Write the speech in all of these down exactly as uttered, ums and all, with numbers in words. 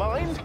mind?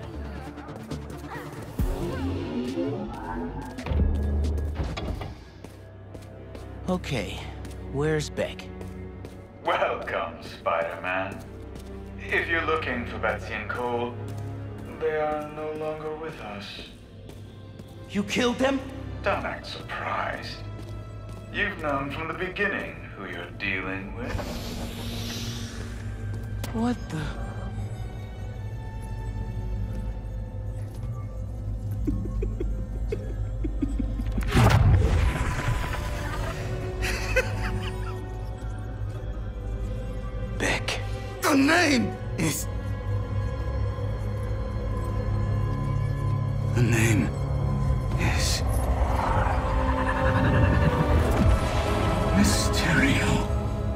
Okay, where's Beck? Welcome, Spider-Man. If you're looking for Betsy and Cole, they are no longer with us. You killed them? Don't act surprised. You've known from the beginning who you're dealing with. What the... Beck. The name is... The name is... Mysterio.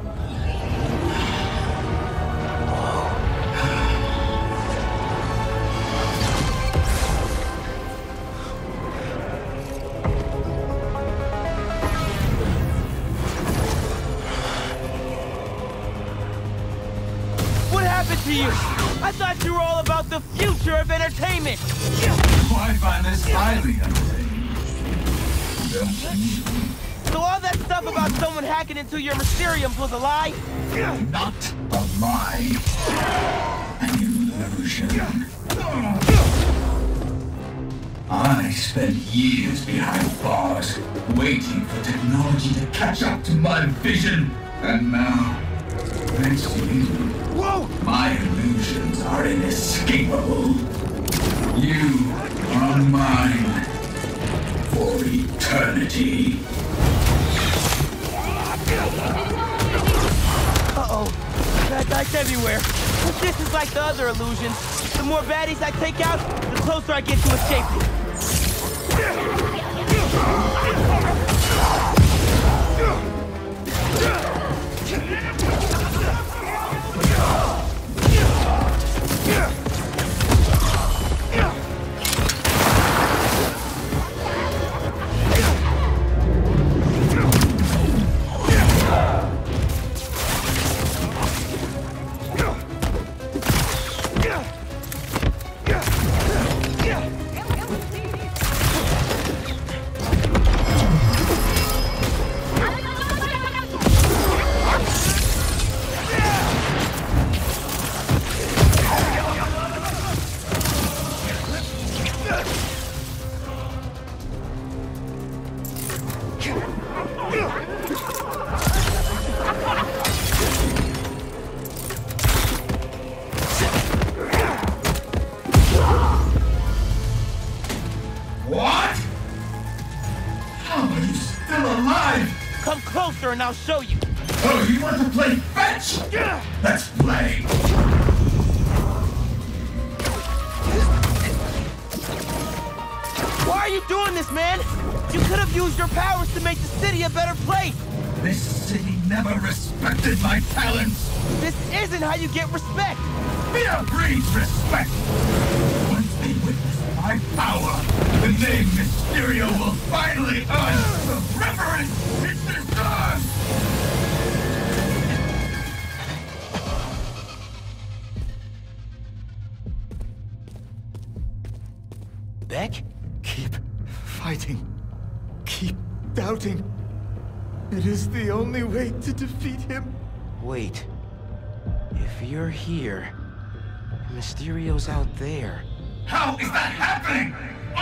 What happened to you? I thought you were all about the future of entertainment! I find this highly entertaining. So all that stuff about someone hacking into your Mysteriums was a lie? Not a lie. An illusion. I spent years behind bars, waiting for technology to catch up to my vision. And now, thanks to you, Whoa! my illusions are inescapable. You are mine for eternity. Uh-oh. Bad guys everywhere. But this is like the other illusions. The more baddies I take out, the closer I get to escaping. What? How are you still alive? Come closer and I'll show you. Oh, you want to play fetch? Let's play. Why are you doing this, man? You could have used your powers to make the city a better place. This city never respected my talents. This isn't how you get respect. Fear breeds respect. Once they witness my power, the name Mysterio will finally earn the reverence it deserves. Beck? Keep fighting. Keep doubting. It is the only way to defeat him. Wait. If you're here, Mysterio's out there. How is that happening?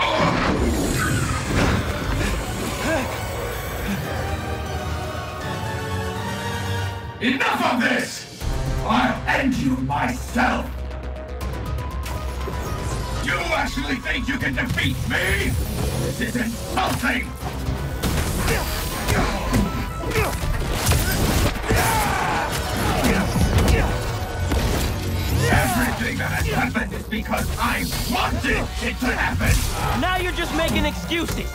Enough of this! I'll end you myself! You actually think you can defeat me? This is insulting! Everything that has happened is because I wanted it to happen! Now you're just making excuses!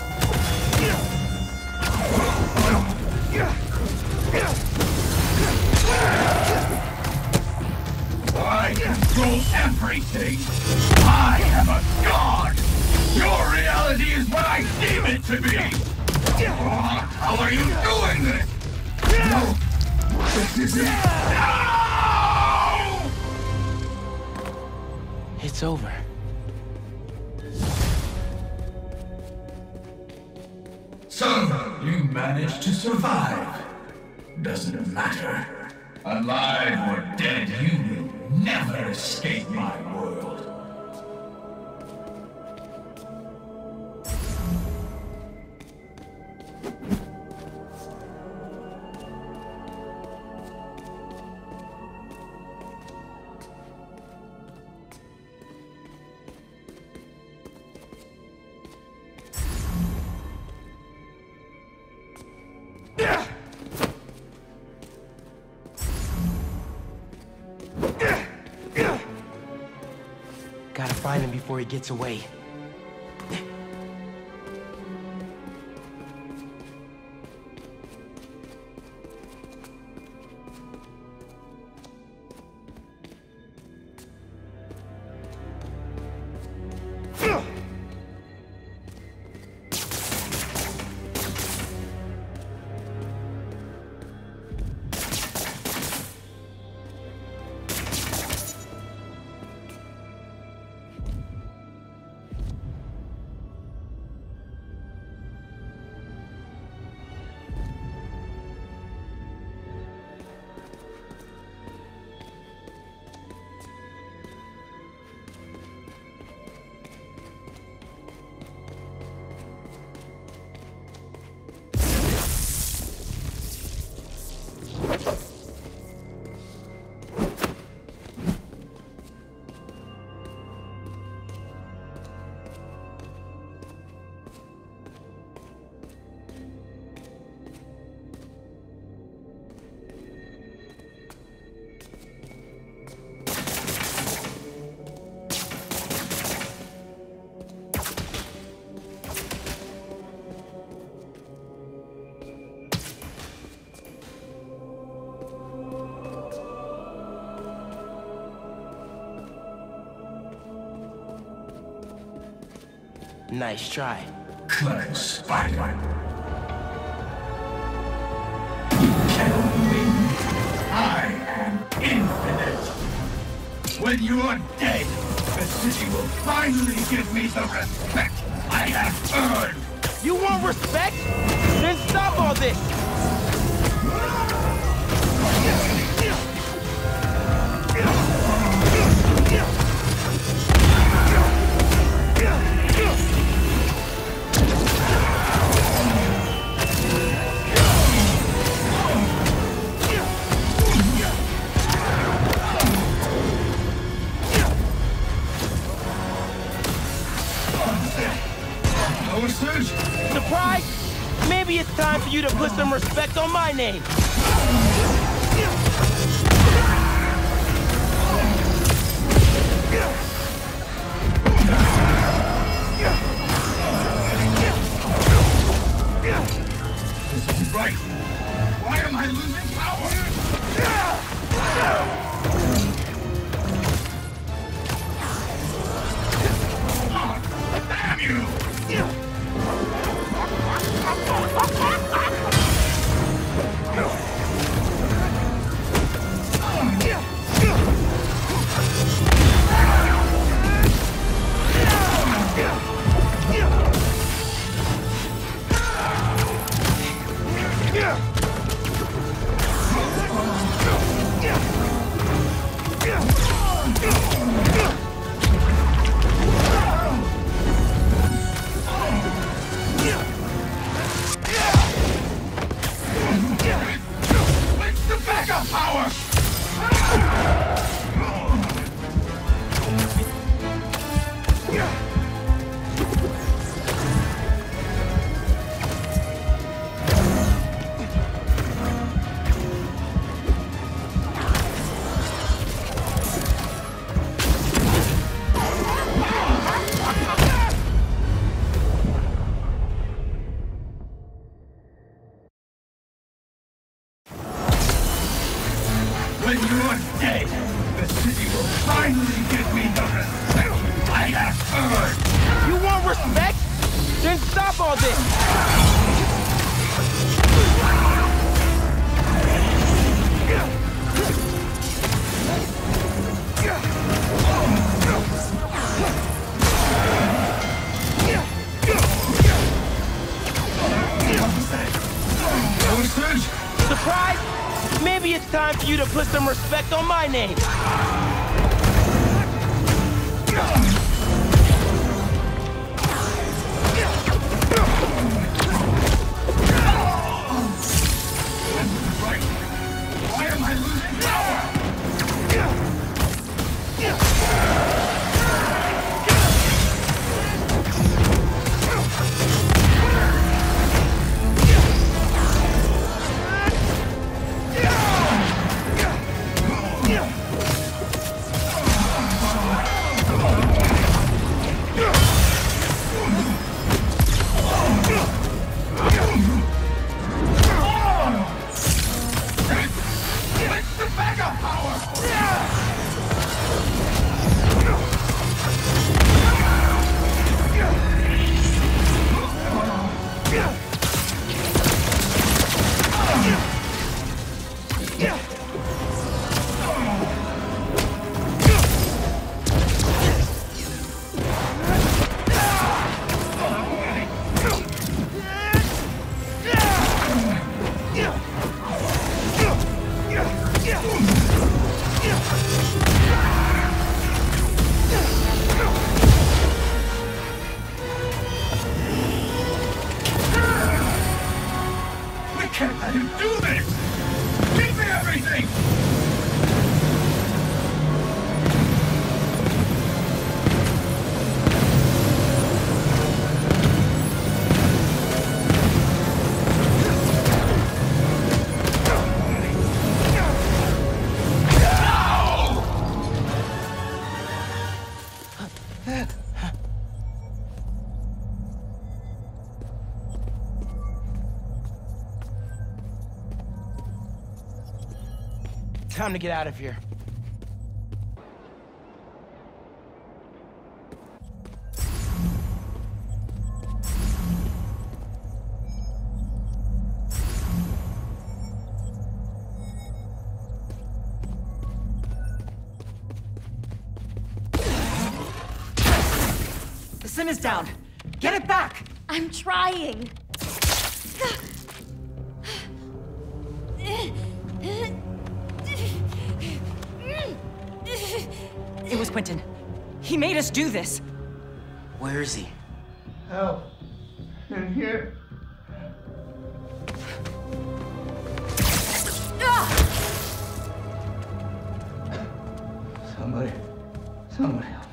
I control everything! I am a god! Your reality is what I deem it to be! How are you doing this? No! This is it! No! It's over. So, you managed to survive. Doesn't matter. Alive or dead, you will never escape my world. Gotta find him before he gets away. Nice try. Clever spider. You cannot win. I am infinite. When you are dead, the city will finally give me the respect I have earned. You want respect? Then stop all this! Surprise? Maybe it's time for you to put some respect on my name. This isn't right. Why am I losing power? Damn you! When you are dead, the city will finally give me the respect I have earned. You want respect? Then stop all this! challenge! Surprise? Maybe it's time for you to put some respect on my name. Why am I losing power? Can't let him do this! Give me everything! Time to get out of here. The sim is down. Get it back! I'm trying. It was Quentin. He made us do this. Where is he? Help. In here. Somebody. Somebody help.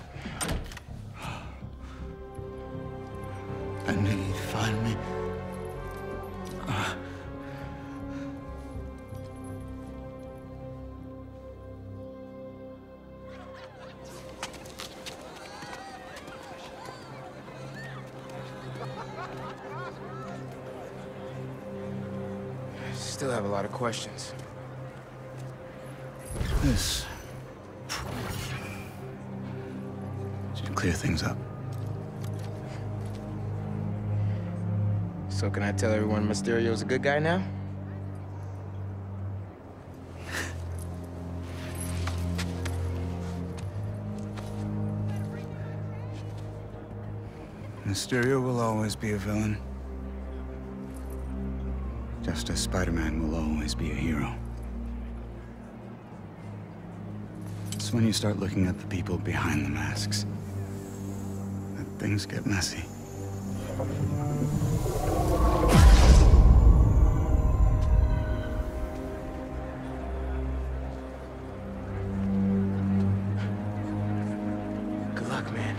I knew you'd find me. Uh. Still have a lot of questions. This should clear things up. So can I tell everyone Mysterio's a good guy now? Mysterio will always be a villain. Just as Spider-Man will always be a hero. It's when you start looking at the people behind the masks that things get messy. Good luck, man.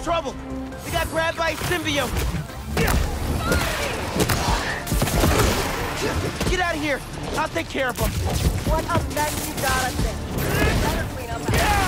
trouble. They got grabbed by a symbiote. Get out of here. I'll take care of them. What a mess you got us in. Better clean up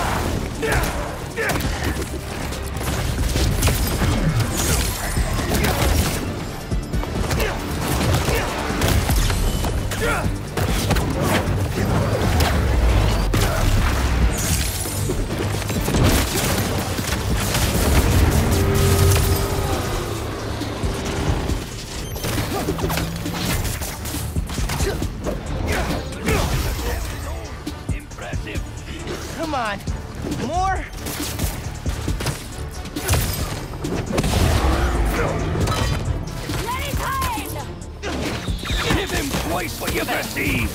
Come on. More? Let it hide! Give him twice what you perceive!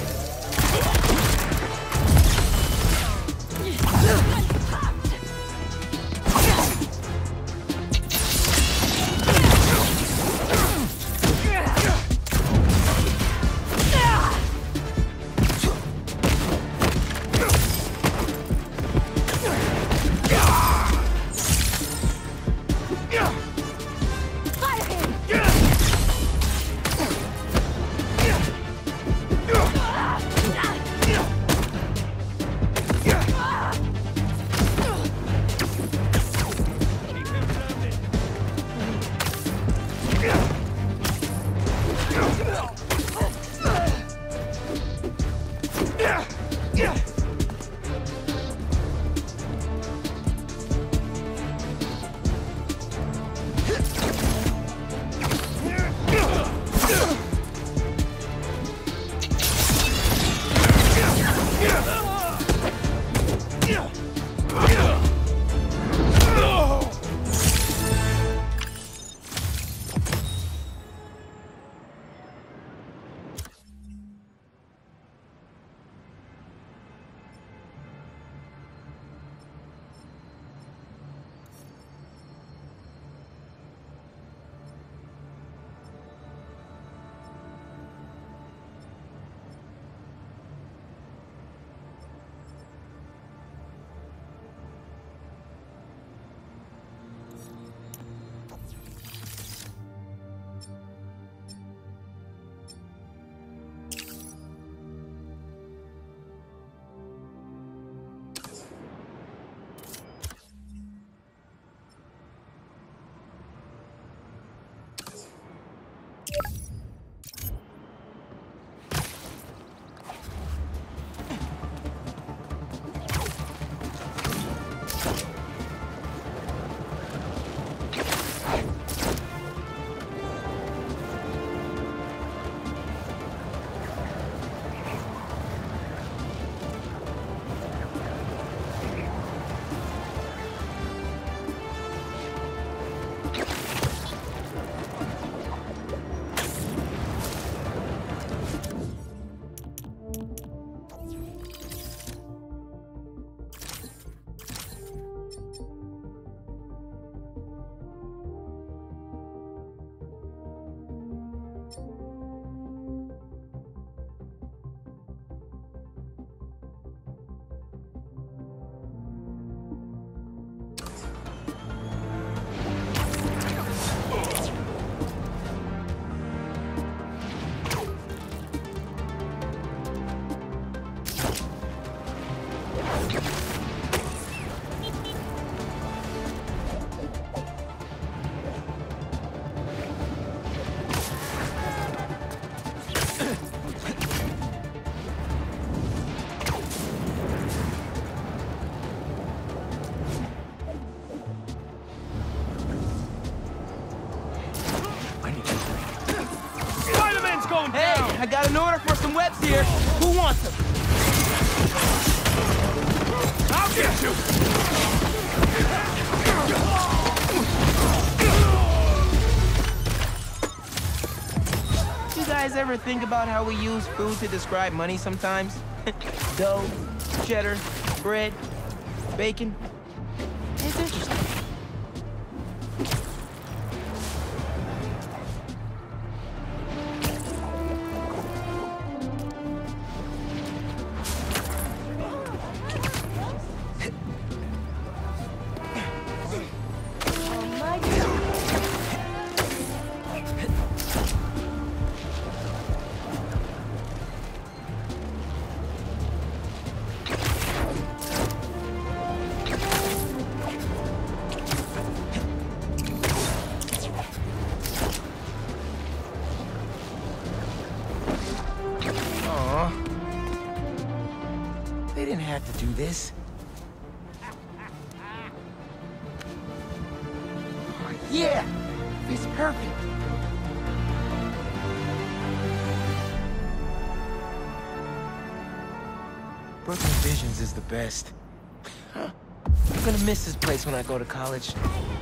I got an order for some webs here. Who wants them? I'll get you! You guys ever think about how we use food to describe money sometimes? Dough, cheddar, bread, bacon. It's interesting. have to do this? Oh, yeah! It's perfect! Brooklyn Visions is the best. Huh. I'm gonna miss this place when I go to college.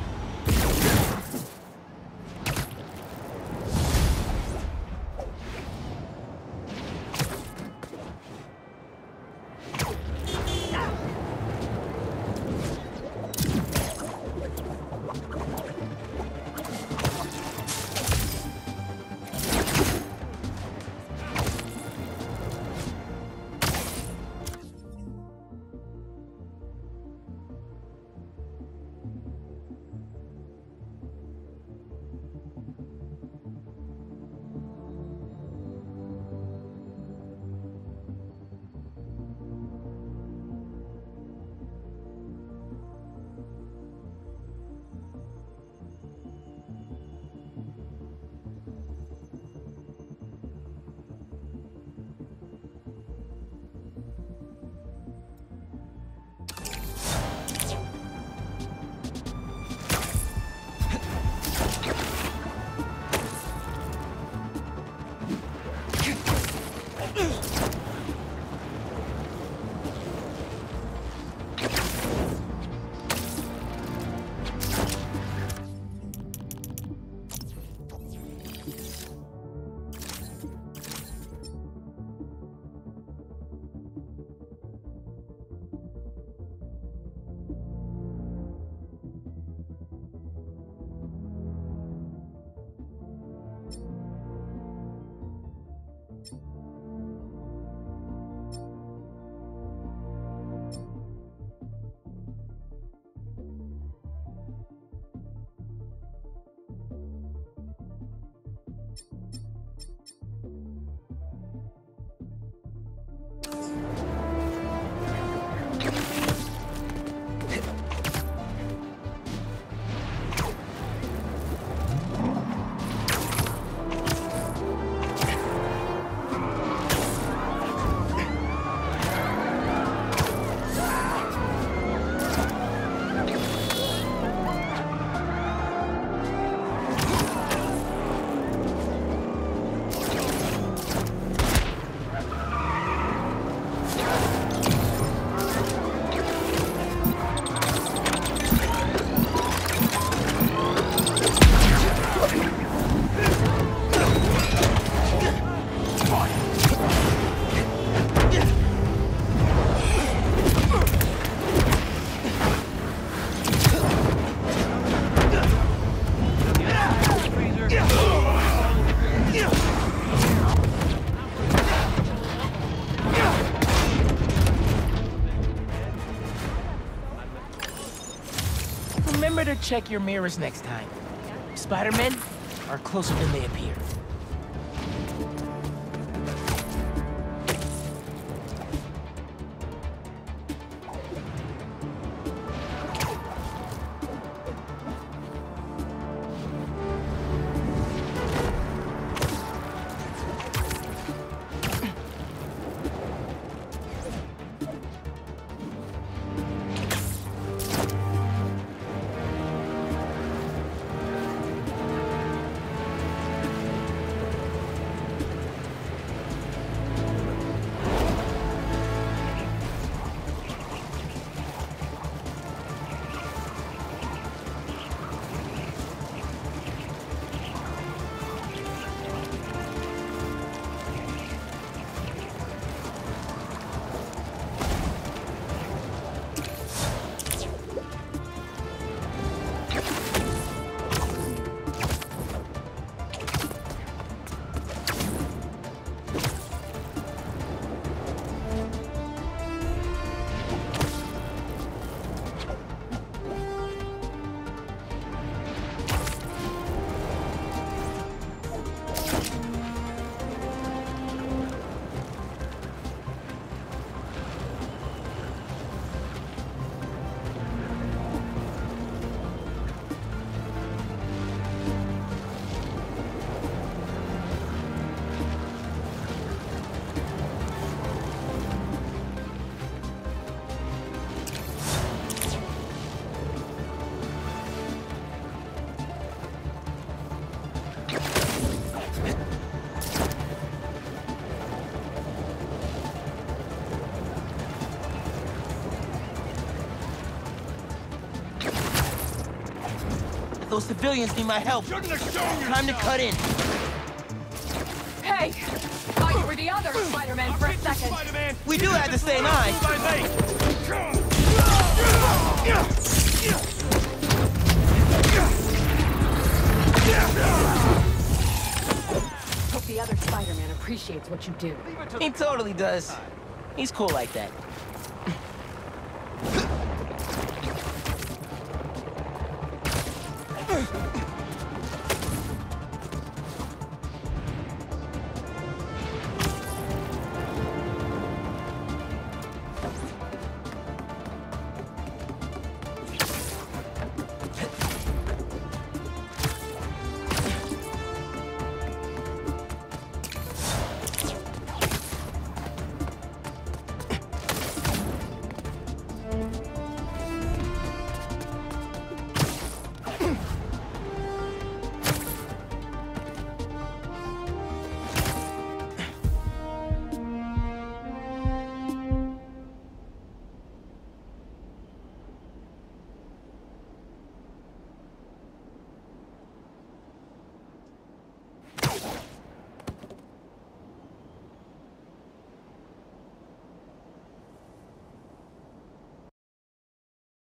Remember to check your mirrors next time. Spider-Men are closer than they appear. those civilians need my help. Time to cut in. Hey! Thought you were the other Spider-Man for a second. We do have the same eyes. Hope the other Spider-Man appreciates what you do. He totally does. He's cool like that.